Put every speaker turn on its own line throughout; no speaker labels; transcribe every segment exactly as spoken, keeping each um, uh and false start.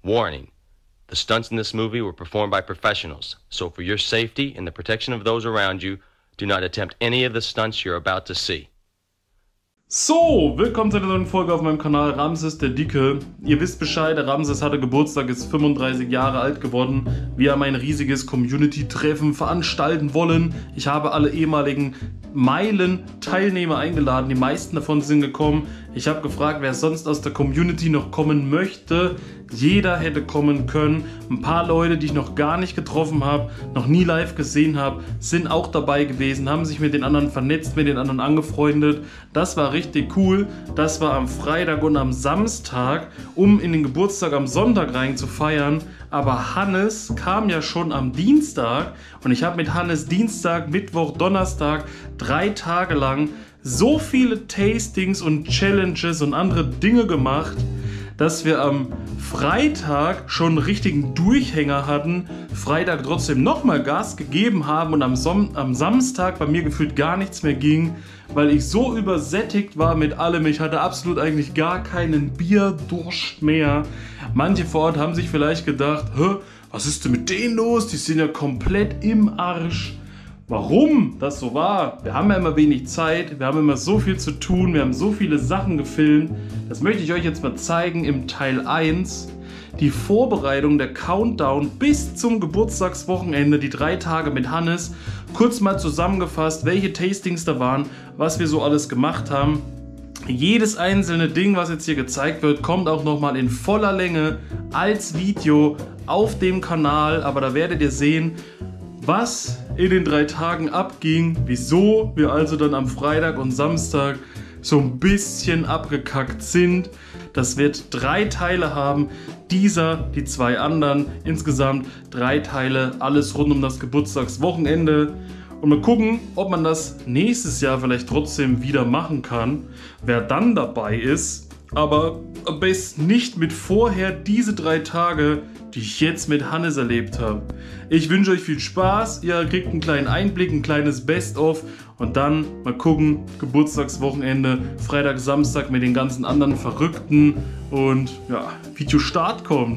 Warning. The stunts in this movie were performed by professionals, so for your safety and the protection of those around you, do not attempt any of the stunts you're about to see.
So, willkommen zu einer neuen Folge auf meinem Kanal Ramses der Dicke. Ihr wisst Bescheid, der Ramses hatte Geburtstag, ist fünfunddreißig Jahre alt geworden. Wir haben ein riesiges Community-Treffen veranstalten wollen. Ich habe alle ehemaligen Meilen-Teilnehmer eingeladen, die meisten davon sind gekommen. Ich habe gefragt, wer sonst aus der Community noch kommen möchte. Jeder hätte kommen können. Ein paar Leute, die ich noch gar nicht getroffen habe, noch nie live gesehen habe, sind auch dabei gewesen, haben sich mit den anderen vernetzt, mit den anderen angefreundet. Das war richtig cool. Das war am Freitag und am Samstag, um in den Geburtstag am Sonntag rein zu feiern. Aber Hannes kam ja schon am Dienstag und ich habe mit Hannes Dienstag, Mittwoch, Donnerstag drei Tage lang so viele Tastings und Challenges und andere Dinge gemacht, dass wir am Freitag schon einen richtigen Durchhänger hatten, Freitag trotzdem nochmal Gas gegeben haben und am, Som am Samstag bei mir gefühlt gar nichts mehr ging, weil ich so übersättigt war mit allem. Ich hatte absolut eigentlich gar keinen Bierdurst mehr. Manche vor Ort haben sich vielleicht gedacht, hä, was ist denn mit denen los? Die sind ja komplett im Arsch. Warum das so war? Wir haben ja immer wenig Zeit, wir haben immer so viel zu tun, wir haben so viele Sachen gefilmt. Das möchte ich euch jetzt mal zeigen im Teil eins. Die Vorbereitung, der Countdown bis zum Geburtstagswochenende, die drei Tage mit Hannes. Kurz mal zusammengefasst, welche Tastings da waren, was wir so alles gemacht haben. Jedes einzelne Ding, was jetzt hier gezeigt wird, kommt auch nochmal in voller Länge als Video auf dem Kanal. Aber da werdet ihr sehen, was in den drei Tagen abging, wieso wir also dann am Freitag und Samstag so ein bisschen abgekackt sind. Das wird drei Teile haben, dieser, die zwei anderen, insgesamt drei Teile, alles rund um das Geburtstagswochenende. Und mal gucken, ob man das nächstes Jahr vielleicht trotzdem wieder machen kann, wer dann dabei ist. Aber am besten nicht mit vorher diese drei Tage, die ich jetzt mit Hannes erlebt habe. Ich wünsche euch viel Spaß, ihr kriegt einen kleinen Einblick, ein kleines Best-of und dann mal gucken, Geburtstagswochenende, Freitag, Samstag mit den ganzen anderen Verrückten und ja, Videostart kommt.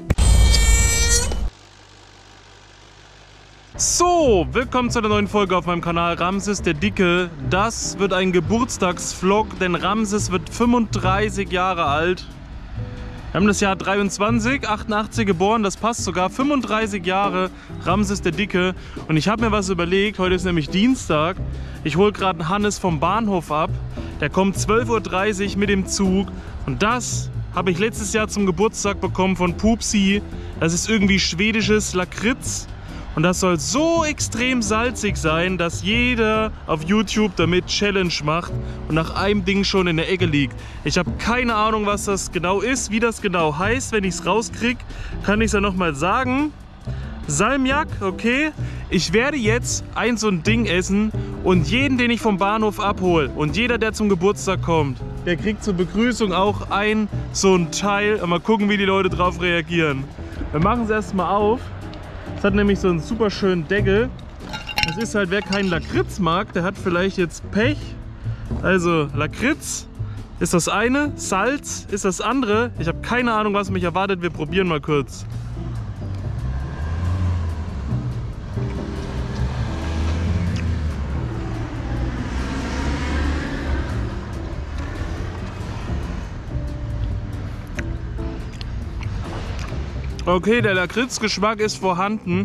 So, willkommen zu einer neuen Folge auf meinem Kanal Ramses der Dicke. Das wird ein Geburtstagsvlog, denn Ramses wird fünfunddreißig Jahre alt. Wir haben das Jahr dreiundzwanzig, achtundachtzig geboren, das passt sogar, fünfunddreißig Jahre, Ramses der Dicke. Und ich habe mir was überlegt, heute ist nämlich Dienstag. Ich hole gerade Hannes vom Bahnhof ab. Der kommt zwölf Uhr dreißig mit dem Zug. Und das habe ich letztes Jahr zum Geburtstag bekommen von Pupsi. Das ist irgendwie schwedisches Lakritz. Und das soll so extrem salzig sein, dass jeder auf YouTube damit Challenge macht und nach einem Ding schon in der Ecke liegt. Ich habe keine Ahnung, was das genau ist, wie das genau heißt. Wenn ich es rauskriege, kann ich es ja nochmal sagen. Salmiak, okay. Ich werde jetzt ein so ein Ding essen und jeden, den ich vom Bahnhof abhole und jeder, der zum Geburtstag kommt, der kriegt zur Begrüßung auch ein so ein Teil. Mal gucken, wie die Leute drauf reagieren. Wir machen es erstmal auf. Es hat nämlich so einen super schönen Deckel. Das ist halt, wer keinen Lakritz mag, der hat vielleicht jetzt Pech. Also Lakritz ist das eine, Salz ist das andere. Ich habe keine Ahnung, was mich erwartet. Wir probieren mal kurz. Okay, der Lakritzgeschmack ist vorhanden.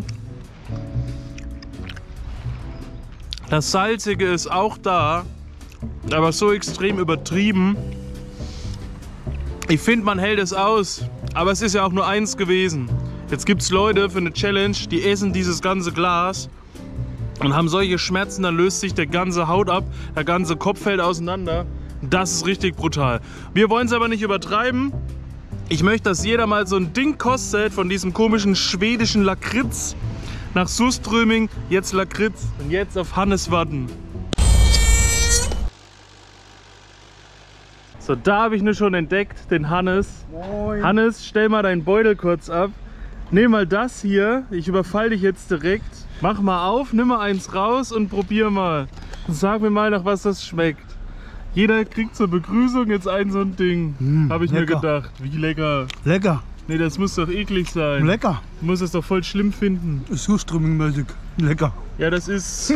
Das Salzige ist auch da, aber so extrem übertrieben. Ich finde, man hält es aus, aber es ist ja auch nur eins gewesen. Jetzt gibt es Leute für eine Challenge, die essen dieses ganze Glas und haben solche Schmerzen, dann löst sich der ganze Haut ab, der ganze Kopf fällt auseinander. Das ist richtig brutal. Wir wollen es aber nicht übertreiben. Ich möchte, dass jeder mal so ein Ding kostet von diesem komischen schwedischen Lakritz. Nach Surströmming, jetzt Lakritz und jetzt auf Hannes warten. So, da habe ich nur schon entdeckt, den Hannes. Moin. Hannes, stell mal deinen Beutel kurz ab. Nimm mal das hier, ich überfall dich jetzt direkt. Mach mal auf, nimm mal eins raus und probier mal. Und sag mir mal, nach was das schmeckt. Jeder kriegt zur Begrüßung jetzt ein so ein Ding. Mmh, habe ich lecker. mir gedacht. Wie lecker.
Lecker.
Nee, das muss doch eklig sein.
Lecker.
Du musst es doch voll schlimm finden.
Ist surströmmingmäßig. Lecker.
Ja, das ist...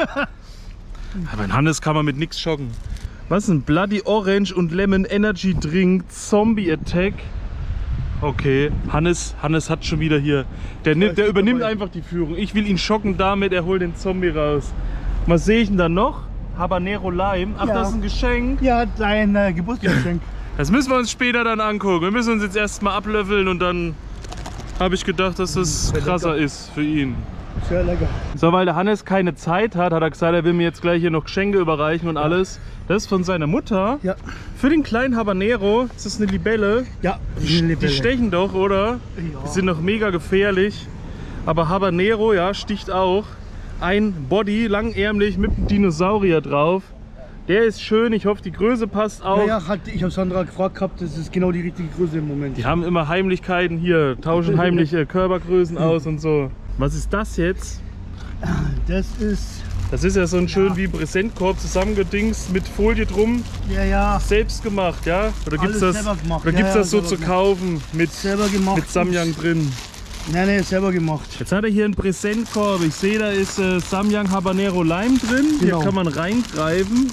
Aber in Hannes kann man mit nichts schocken. Was ist ein Bloody Orange und Lemon Energy Drink Zombie Attack? Okay, Hannes, Hannes hat schon wieder hier... Der, nimmt, der übernimmt einfach die Führung. Ich will ihn schocken damit, er holt den Zombie raus. Was sehe ich denn da noch? Habanero Lime. Ach, ja. Das ist ein Geschenk.
Ja, dein äh, Geburtstagsgeschenk.
Das müssen wir uns später dann angucken. Wir müssen uns jetzt erstmal ablöffeln und dann habe ich gedacht, dass das krasser ist für ihn.
Sehr lecker.
So, weil der Hannes keine Zeit hat, hat er gesagt, er will mir jetzt gleich hier noch Geschenke überreichen und alles. Das ist von seiner Mutter.
Ja.
Für den kleinen Habanero. Ist das eine Libelle?
Ja,
eine Libelle. Die stechen doch, oder? Ja. Die sind noch mega gefährlich. Aber Habanero, ja, sticht auch. Ein Body, langärmlich mit einem Dinosaurier drauf. Der ist schön, ich hoffe die Größe passt auch.
Ja, ja, hat, ich habe Sandra gefragt gehabt, das ist genau die richtige Größe im Moment.
Die haben immer Heimlichkeiten hier, tauschen heimliche Körpergrößen aus und so. Was ist das jetzt?
Das ist...
Das ist ja so ein schön
ja.
wie Präsentkorb zusammengedingst mit Folie drum.
Ja, ja.
Selbst gemacht, ja? Oder gibt es das,
gemacht.
oder gibt's
ja,
das so
ja,
zu
gemacht.
kaufen mit,
selber gemacht.
mit Samyang drin?
Nein, nein, selber gemacht.
Jetzt hat er hier einen Präsentkorb. Ich sehe, da ist äh, Samyang Habanero Lime drin. Genau. Hier kann man reingreifen.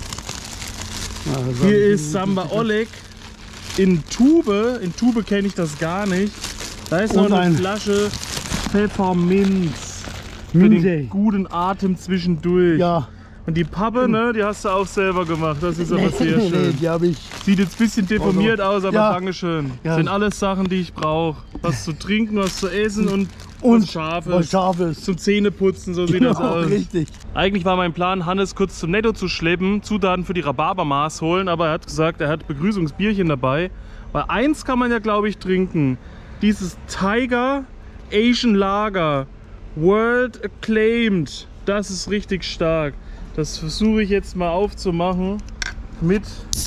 Ja, hier ist Samba Oleg in Tube. In Tube kenne ich das gar nicht. Da ist noch eine ein. Flasche Pfefferminz. Für Minze. Den guten Atem zwischendurch.
Ja.
Und die Pappe, ne, die hast du auch selber gemacht. Das ist aber
nee,
sehr schön.
Nee, die hab ich.
Sieht jetzt ein bisschen deformiert aus, aber
ja.
Dankeschön.
Ja.
Das sind alles Sachen, die ich brauche. Was zu trinken, was zu essen und,
und
was Scharfes.
Was Scharfes.
Zum Zähneputzen, so sieht
genau,
das aus.
Richtig.
Eigentlich war mein Plan, Hannes kurz zum Netto zu schleppen, Zutaten für die Rhabarbermaß holen, aber er hat gesagt, er hat Begrüßungsbierchen dabei. Weil eins kann man ja, glaube ich, trinken. Dieses Tiger Asian Lager. World Acclaimed. Das ist richtig stark. Das versuche ich jetzt mal aufzumachen mit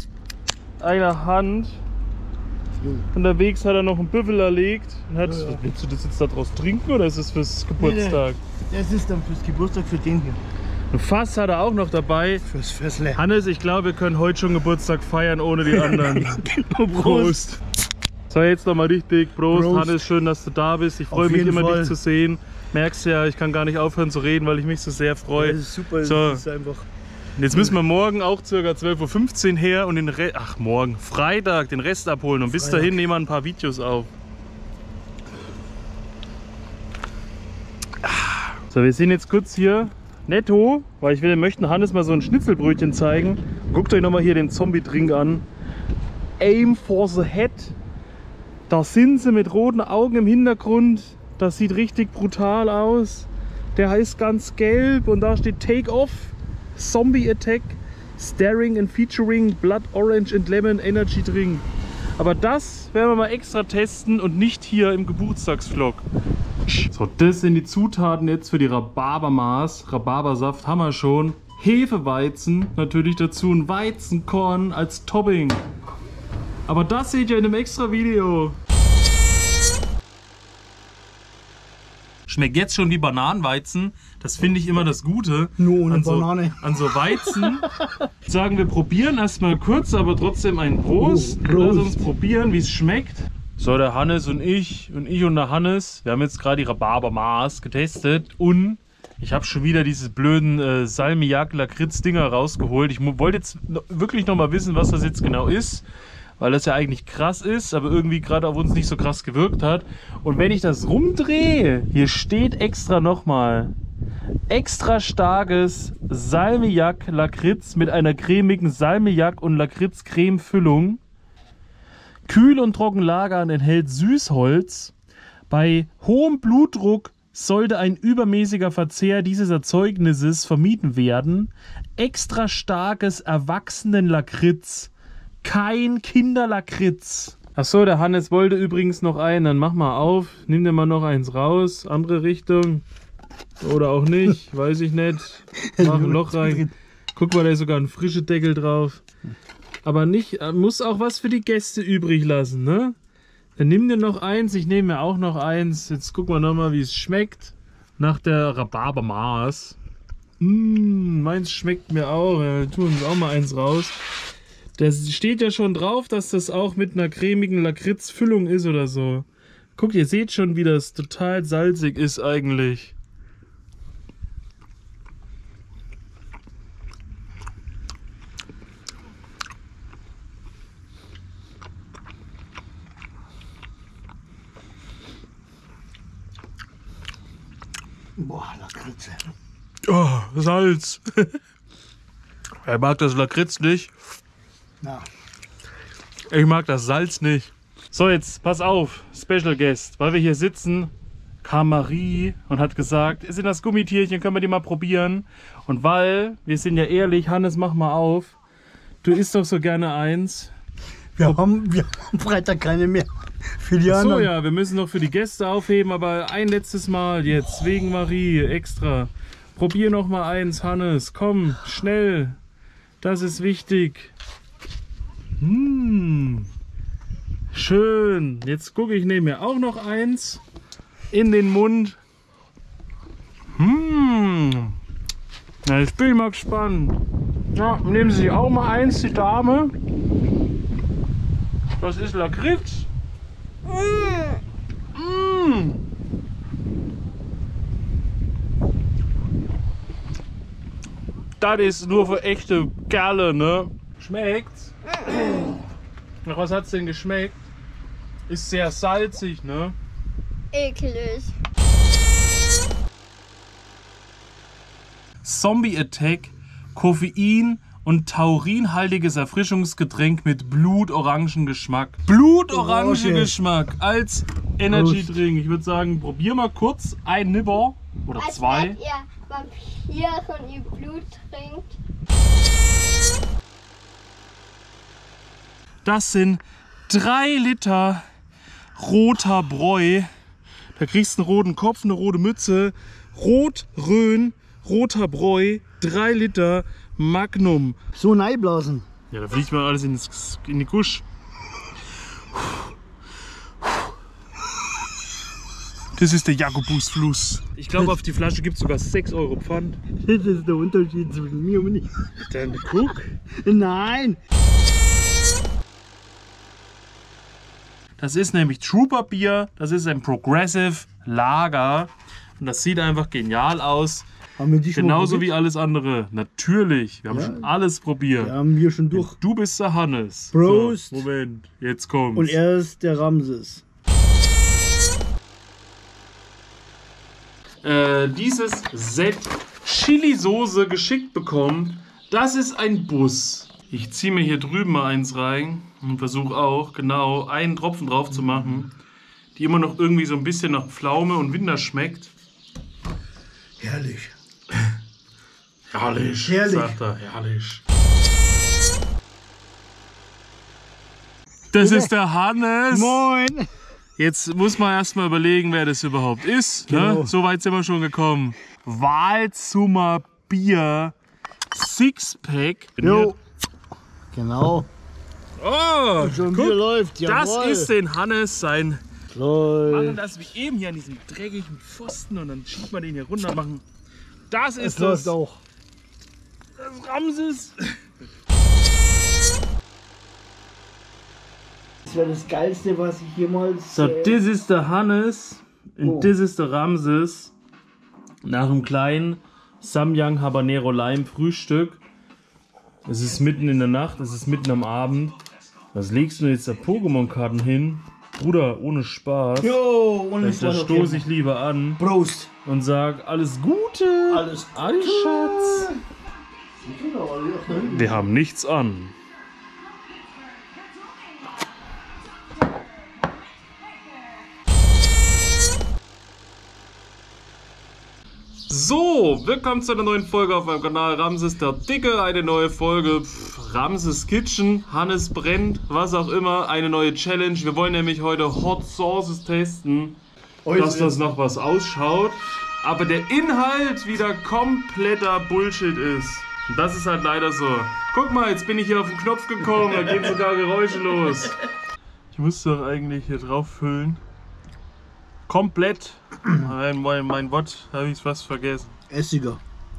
einer Hand. Unterwegs hat er noch einen Büffel erlegt. Und hat, ja, ja. Willst du das jetzt daraus trinken oder ist es fürs Geburtstag?
Nee, das ist dann fürs Geburtstag für den hier.
Ein Fass hat er auch noch dabei.
Fürs Fässle.
Hannes, ich glaube, wir können heute schon Geburtstag feiern ohne die anderen. Genau, Prost. So, jetzt nochmal richtig Prost. Prost. Hannes, schön, dass du da bist. Ich freue mich immer, Fall. dich zu sehen. Merkst ja, ich kann gar nicht aufhören zu reden, weil ich mich so sehr freue.
Ja, das ist super,
so.
Das ist einfach...
Jetzt müssen wir morgen auch ca. zwölf Uhr fünfzehn her und den Rest, ach morgen, Freitag, den Rest abholen. Und bis Freitag. dahin nehmen wir ein paar Videos auf. So, wir sind jetzt kurz hier netto, weil ich will, möchten Hannes mal so ein Schnitzelbrötchen zeigen. Guckt euch nochmal hier den Zombie-Drink an. Aim for the Head. Da sind sie mit roten Augen im Hintergrund. Das sieht richtig brutal aus. Der heißt ganz gelb und da steht Take Off, Zombie Attack, Staring and Featuring Blood Orange and Lemon Energy Drink. Aber das werden wir mal extra testen und nicht hier im Geburtstagsvlog. So, das sind die Zutaten jetzt für die Rhabarbermaß. Rhabarbersaft haben wir schon. Hefeweizen natürlich dazu, ein Weizenkorn als Topping. Aber das seht ihr in einem extra Video. Schmeckt jetzt schon wie Bananenweizen. Das finde ich immer das Gute.
Nur ohne
an so,
Banane.
An so Weizen. Sagen wir probieren erstmal kurz, aber trotzdem ein Prost. Oh, Prost. Lass uns probieren, wie es schmeckt. So, der Hannes und ich und ich und der Hannes, wir haben jetzt gerade die Rhabarbermaß getestet und ich habe schon wieder diese blöden äh, Salmiak-Lakritz-Dinger rausgeholt. Ich wollte jetzt wirklich noch mal wissen, was das jetzt genau ist. Weil das ja eigentlich krass ist, aber irgendwie gerade auf uns nicht so krass gewirkt hat. Und wenn ich das rumdrehe, hier steht extra nochmal, extra starkes Salmiak-Lakritz mit einer cremigen Salmiak- und Lakritz-Creme-Füllung. Kühl und trocken lagern, enthält Süßholz. Bei hohem Blutdruck sollte ein übermäßiger Verzehr dieses Erzeugnisses vermieden werden. Extra starkes Erwachsenen-Lakritz. Kein Kinderlakritz. Achso, der Hannes wollte übrigens noch einen. Dann mach mal auf. Nimm dir mal noch eins raus. Andere Richtung. Oder auch nicht. Weiß ich nicht. Mach ein Loch rein. Guck mal, da ist sogar ein frischer Deckel drauf. Aber nicht, muss auch was für die Gäste übrig lassen, ne? Dann nimm dir noch eins. Ich nehme mir auch noch eins. Jetzt gucken wir nochmal, wie es schmeckt. Nach der Rhabarbermaß. Mmh, meins schmeckt mir auch. Wir tun uns auch mal eins raus. Da steht ja schon drauf, dass das auch mit einer cremigen Lakritzfüllung ist oder so. Guckt, ihr seht schon, wie das total salzig ist eigentlich.
Boah, Lakritze.
Oh, Salz. Er mag das Lakritz nicht.
Ja.
Ich mag das Salz nicht. So, jetzt pass auf, Special Guest. Weil wir hier sitzen, kam Marie und hat gesagt, sind das Gummitierchen, können wir die mal probieren? Und weil, wir sind ja ehrlich, Hannes, mach mal auf. Du isst doch so gerne eins.
Wir haben, wir haben Freitag keine mehr. Für die
Ach so,
anderen.
ja, wir müssen noch für die Gäste aufheben, aber ein letztes Mal jetzt, wegen Marie, extra. Probier noch mal eins, Hannes. Komm, schnell. Das ist wichtig. Hm. Schön. Jetzt gucke ich, nehme mir auch noch eins in den Mund. Hm. Na, jetzt bin ich mal gespannt. Ja, nehmen Sie auch mal eins, die Dame. Das ist Lakritz. Mmh. Das ist nur für echte Kerle, ne? Schmeckt's? Nach was hat's denn geschmeckt? Ist sehr salzig, ne?
Eklig.
Zombie Attack, Koffein und taurinhaltiges Erfrischungsgetränk mit Blutorangengeschmack. Blutorangengeschmack als Energy Drink. Ich würde sagen, probier mal kurz ein Nipper oder
Als
zwei.
wärt ihr Vampire und ihr Blut trinkt.
Das sind drei Liter roter Bräu. Da kriegst du einen roten Kopf, eine rote Mütze. Rot, Rhön, roter Bräu, drei Liter Magnum.
So neiblasen.
Ja, da fliegt mal alles ins, in die Gusch. Das ist der Jakobusfluss. Ich glaube, auf die Flasche gibt es sogar sechs Euro Pfand.
Das ist der Unterschied zwischen mir und ich.
Dann guck.
Nein.
Das ist nämlich Trooper Bier. Das ist ein Progressive Lager. Und das sieht einfach genial aus.
Haben wir die schon mal
Genauso wie
probiert?
alles andere. Natürlich. Wir haben
Ja.
schon alles probiert.
Ja, haben wir schon durch.
Du bist der Hannes.
Prost.
So, Moment, jetzt kommt's.
Und er ist der Ramses.
äh, dieses Set Chili-Soße geschickt bekommen. Das ist ein Bus. Ich ziehe mir hier drüben mal eins rein und versuche auch genau einen Tropfen drauf zu machen, die immer noch irgendwie so ein bisschen nach Pflaume und Winter schmeckt.
Herrlich.
Herrlich,
Herrlich.
sagt er, herrlich. Das ist der Hannes.
Moin.
Jetzt muss man erstmal überlegen, wer das überhaupt ist. Ne?
Genau.
So weit sind wir schon gekommen. Walzummer Bier Sixpack.
Jo. Genau.
Oh,
Schon
guck,
Bier läuft.
das
Jawohl.
ist den Hannes sein. Machen
Läuft.
das wie eben hier an diesem dreckigen Pfosten und dann schiebt man den hier runter. Machen. Das
Es
ist
läuft
das,
auch.
das Ramses.
Das wäre das Geilste, was ich jemals...
So,
äh,
das ist der Hannes und
Oh.
das ist der Ramses. Nach einem kleinen Samyang Habanero Lime Frühstück. Es ist mitten in der Nacht, es ist mitten am Abend. Was legst du jetzt da Pokémon-Karten hin? Bruder, ohne Spaß.
Jo, ohne
Da, da
Spaß,
stoße
okay.
ich lieber an
Prost.
und sag alles Gute.
Alles
Alles Schatz. Wir haben nichts an. So, willkommen zu einer neuen Folge auf meinem Kanal Ramses der Dicke. Eine neue Folge pff, Ramses Kitchen, Hannes brennt, was auch immer. Eine neue Challenge. Wir wollen nämlich heute Hot Sauces testen, dass das noch was ausschaut. Aber der Inhalt wieder kompletter Bullshit ist. Und das ist halt leider so. Guck mal, jetzt bin ich hier auf den Knopf gekommen, da gehen sogar Geräusche los. Ich muss doch eigentlich hier drauf füllen. Komplett. Mein, mein, mein Wort, habe ich fast vergessen.
Essiger.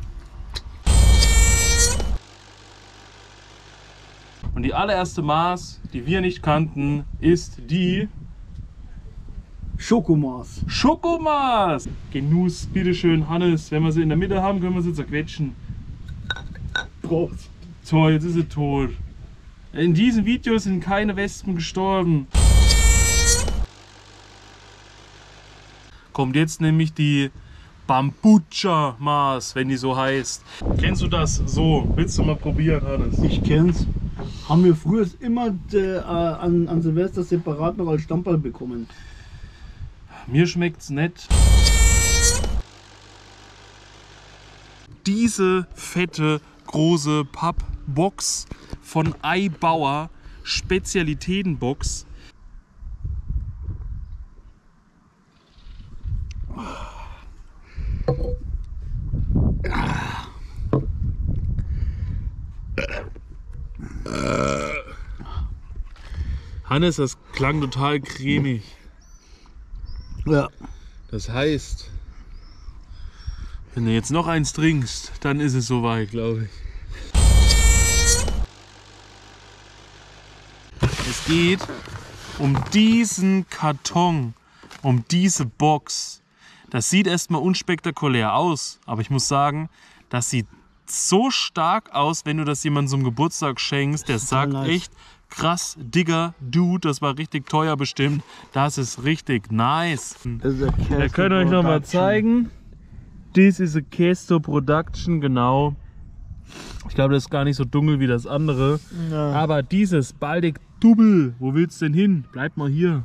Und die allererste Maß, die wir nicht kannten, ist die
Schokomaß.
Schokomaß! Genuss, bitteschön, Hannes. Wenn wir sie in der Mitte haben, können wir sie zerquetschen.
Prost.
So, jetzt ist sie tot. In diesem Video sind keine Wespen gestorben. Kommt jetzt nämlich die Bambucha-Maß, wenn die so heißt. Kennst du das? So, willst du mal probieren, Hannes?
Ich kenn's. Haben wir früher immer äh, an, an Silvester separat noch als Stammball bekommen.
Mir schmeckt's nett. Diese fette, große Pappbox von Eibauer, Spezialitätenbox. Hannes, das klang total cremig.
Ja.
Das heißt, wenn du jetzt noch eins trinkst, dann ist es soweit, glaube ich. Es geht um diesen Karton, um diese Box. Das sieht erstmal unspektakulär aus, aber ich muss sagen, das sieht so stark aus, wenn du das jemandem zum Geburtstag schenkst, der sagt
nice.
echt, krass, Digga, Dude, das war richtig teuer bestimmt. Das ist richtig nice. Wir können euch noch mal zeigen. This is a Kesto Production, genau. Ich glaube, das ist gar nicht so dunkel wie das andere.
Ja.
Aber dieses Baltic Double, wo willst du denn hin? Bleib mal hier.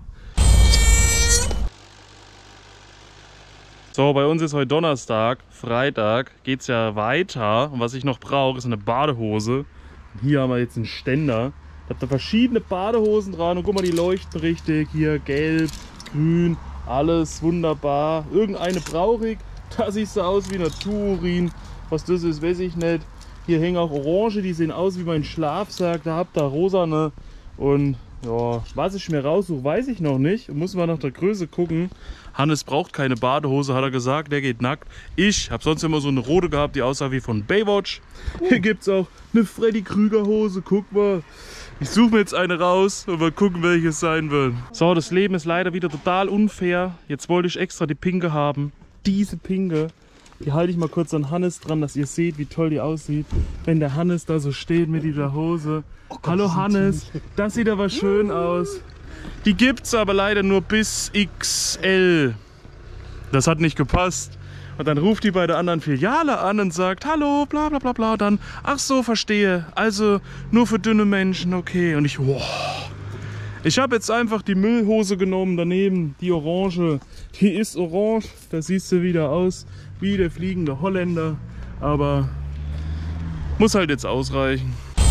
So, bei uns ist heute Donnerstag, Freitag geht es ja weiter. Und was ich noch brauche, ist eine Badehose. Hier haben wir jetzt einen Ständer. Ich habe da verschiedene Badehosen dran und guck mal, die leuchten richtig. Hier gelb, grün, alles wunderbar. Irgendeine brauche ich. Da sieht so aus wie Natururin. Was das ist, weiß ich nicht. Hier hängen auch Orange, die sehen aus wie mein Schlafsack. Da habt ihr rosane. Und ja, was ich mir raussuche, weiß ich noch nicht. Muss mal nach der Größe gucken. Hannes braucht keine Badehose, hat er gesagt. Der geht nackt. Ich habe sonst immer so eine rote gehabt, die aussah wie von Baywatch. Hier gibt es auch eine Freddy Krüger Hose. Guck mal. Ich suche mir jetzt eine raus und mal gucken, welche es sein wird. So, das Leben ist leider wieder total unfair. Jetzt wollte ich extra die pinke haben. Diese pinke. Die halte ich mal kurz an Hannes dran, dass ihr seht, wie toll die aussieht. Wenn der Hannes da so steht mit dieser Hose. Oh Gott, hallo Hannes, das sieht aber schön aus. Die gibt's aber leider nur bis X L. Das hat nicht gepasst. Und dann ruft die bei der anderen Filiale an und sagt, hallo, bla bla bla bla. Dann, ach so, verstehe. Also nur für dünne Menschen, okay. Und ich, wow. Ich habe jetzt einfach die Müllhose genommen daneben, die orange. Die ist orange, da siehst du wieder aus wie der fliegende Holländer. Aber muss halt jetzt ausreichen.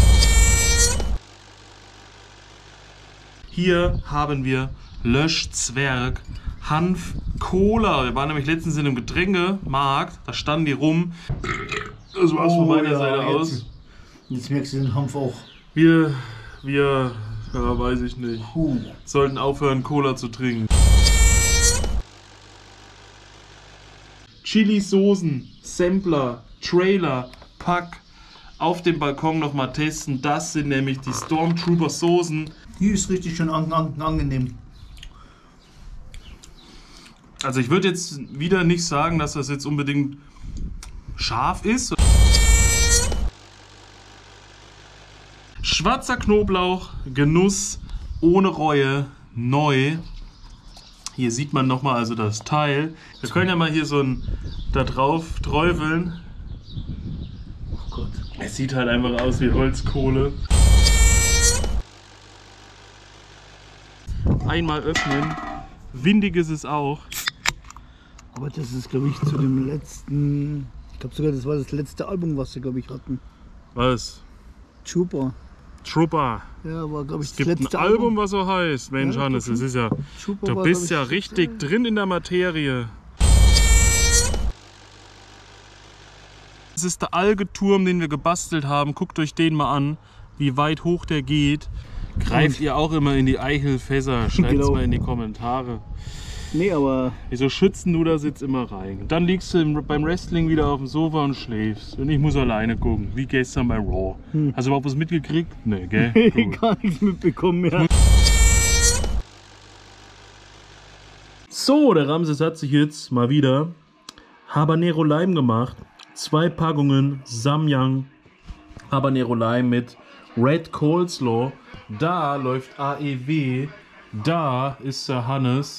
Hier haben wir Löschzwerg, Hanf, Cola. Wir waren nämlich letztens in einem Getränkemarkt, da standen die rum. Das war's von meiner
ja,
Seite
jetzt,
aus.
Jetzt merkst du den Hanf auch.
Wir, wir, ja, weiß ich nicht,
Uh.
sollten aufhören, Cola zu trinken. Chili-Soßen, Sampler, Trailer, Pack. Auf dem Balkon nochmal testen. Das sind nämlich die Stormtrooper-Soßen.
Die ist richtig schön an, an, angenehm.
Also ich würde jetzt wieder nicht sagen, dass das jetzt unbedingt scharf ist. Schwarzer Knoblauch, Genuss, ohne Reue, neu. Hier sieht man nochmal also das Teil. Wir können ja mal hier so ein da drauf träufeln.
Oh Gott.
Es sieht halt einfach aus wie Holzkohle. Einmal öffnen. Windig ist es auch.
Aber das ist, glaube ich, zu dem letzten. Ich glaube sogar, das war das letzte Album, was sie, glaube ich, hatten.
Was?
Trooper.
Trooper.
Ja, war, glaube ich,
Es
das
gibt ein
letzte
Album, was so heißt. Mensch,
Ja,
Hannes, das ist ja.
Trooper
Du
war,
bist
glaub
ja
ich,
richtig drin in der Materie. Das ist der Algeturm, den wir gebastelt haben. Guckt euch den mal an, wie weit hoch der geht. Greift ihr auch immer in die Eichelfässer? Schreibt es
Genau.
mal in die Kommentare.
Nee, aber
Wieso schützen du das jetzt immer rein? Dann liegst du im, beim Wrestling wieder auf dem Sofa und schläfst. Und ich muss alleine gucken, wie gestern bei Raw.
Hm.
Hast du überhaupt was mitgekriegt? Nee, gell? Gut.
gar nichts mitbekommen mehr.
So, der Ramses hat sich jetzt mal wieder Habanero Lime gemacht. Zwei Packungen Samyang Habanero Lime mit Red Coleslaw. Da läuft A E W. Da ist der Hannes.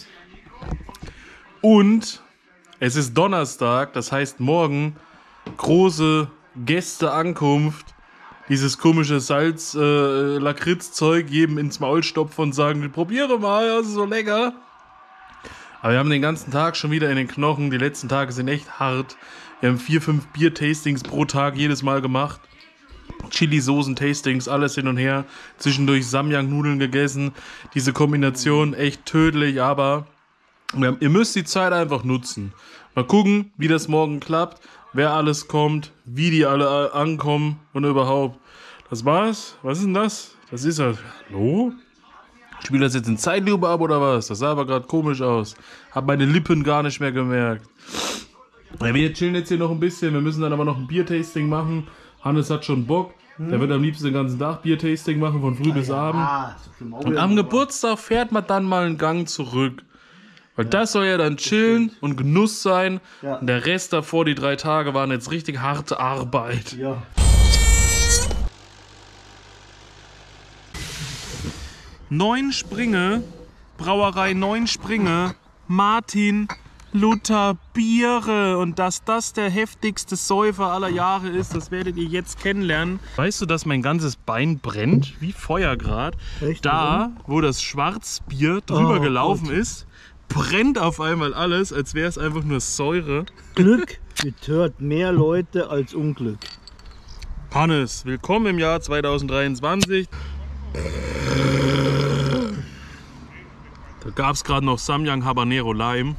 Und es ist Donnerstag, das heißt morgen große Gästeankunft. Dieses komische Salz-Lakritz-Zeug jedem ins Maul stopfen und sagen, probiere mal, das ist so lecker. Aber wir haben den ganzen Tag schon wieder in den Knochen. Die letzten Tage sind echt hart. Wir haben vier, fünf Bier-Tastings pro Tag jedes Mal gemacht. Chili-Soßen-Tastings, alles hin und her. Zwischendurch Samyang-Nudeln gegessen. Diese Kombination echt tödlich, aber wir haben, ihr müsst die Zeit einfach nutzen. Mal gucken, wie das morgen klappt, wer alles kommt, wie die alle ankommen und überhaupt. Das war's. Was ist denn das? Das ist das. Hallo? Spielt das jetzt in Zeitlupe ab oder was? Das sah aber gerade komisch aus. Hab meine Lippen gar nicht mehr gemerkt. Ja, wir chillen jetzt hier noch ein bisschen. Wir müssen dann aber noch ein Biertasting machen. Hannes hat schon Bock. Hm. Der wird am liebsten den ganzen Tag Biertasting machen, von früh ah, bis ja. Abend. Und am Geburtstag fährt man dann mal einen Gang zurück. Weil ja. das soll ja dann chillen und Genuss sein. Ja. Und der Rest davor, die drei Tage, waren jetzt richtig harte Arbeit.
Ja.
Neun Springe, Brauerei Neun Springe, Martin Luther Biere. Und dass das der heftigste Säufer aller Jahre ist, das werdet ihr jetzt kennenlernen. Weißt du, dass mein ganzes Bein brennt, wie Feuer gerade? Da, wo das Schwarzbier drüber oh, gelaufen Gott. ist, brennt auf einmal alles, als wäre es einfach nur Säure.
Glück betört mehr Leute als Unglück.
Hannes, willkommen im Jahr zweitausenddreiundzwanzig. Da gab es gerade noch Samyang Habanero Lime.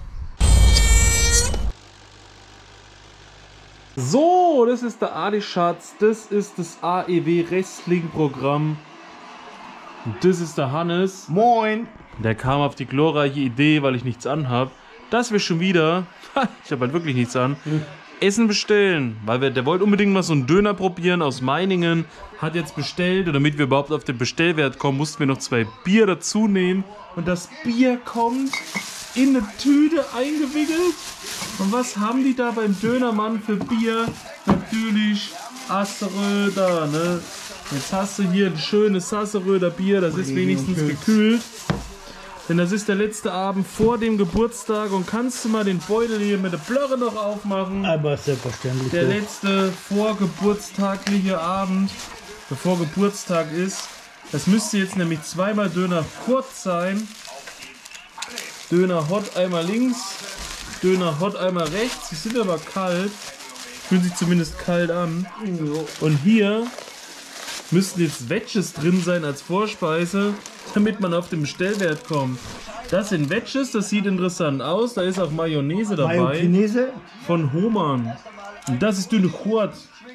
So, das ist der Adi Schatz, das ist das A E W Wrestling Programm. Und das ist der Hannes.
Moin!
Der kam auf die glorreiche Idee, weil ich nichts anhab, dass wir schon wieder, ich habe halt wirklich nichts an, hm. Essen bestellen. Weil wir, der wollte unbedingt mal so einen Döner probieren aus Meiningen. Hat jetzt bestellt und damit wir überhaupt auf den Bestellwert kommen, mussten wir noch zwei Bier dazu nehmen. Und das Bier kommt in eine Tüte eingewickelt. Und was haben die da beim Dönermann für Bier? Natürlich Asseröder, ne? Jetzt hast du hier ein schönes Asseröder Bier, das ist wenigstens gekühlt. Denn das ist der letzte Abend vor dem Geburtstag und kannst du mal den Beutel hier mit der Blöre noch aufmachen?
Aber selbstverständlich.
Der letzte vorgeburtstagliche Abend, bevor Geburtstag ist. Das müsste jetzt nämlich zweimal Döner kurz sein. Döner Hot einmal links, Döner Hot einmal rechts. Die sind aber kalt. Fühlen sich zumindest kalt an. Und hier müssten jetzt Wedges drin sein als Vorspeise, damit man auf den Bestellwert kommt. Das sind Wedges, das sieht interessant aus. Da ist auch Mayonnaise dabei.
Mayonnaise?
Von Homan. Und das ist dünne Kurt.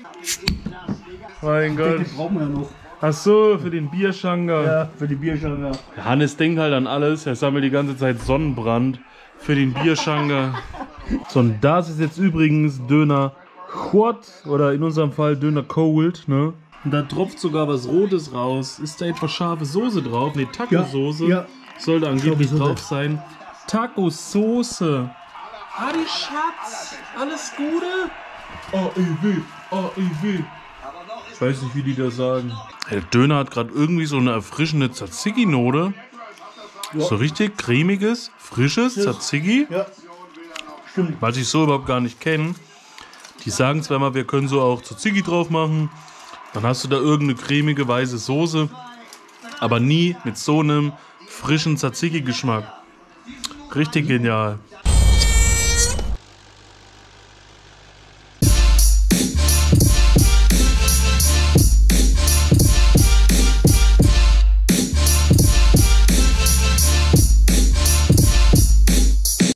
Mein Gott.
Die brauchen wir ja noch.
Ach so, für den Bierschanger.
Ja, für die Bierschanger.
Hannes denkt halt an alles. Er sammelt die ganze Zeit Sonnenbrand für den Bierschanger. So, und das ist jetzt übrigens Döner Kurt oder in unserem Fall Döner Cold, ne? Und da tropft sogar was Rotes raus. Ist da etwas scharfe Soße drauf? Ne, Taco-Soße. Ja, ja. Sollte angeblich drauf sein. Taco-Soße. Adi Schatz, alles Gute? A E W, A E W. Ich weiß nicht, wie die das sagen. Der Döner hat gerade irgendwie so eine erfrischende Tzatziki-Note. Ja. So richtig cremiges, frisches ja. Tzatziki. Ja, stimmt. Was ich so überhaupt gar nicht kenne. Die sagen zwar mal, wir können so auch Tzatziki drauf machen. Dann hast du da irgendeine cremige weiße Soße, aber nie mit so einem frischen Tzatziki-Geschmack. Richtig genial.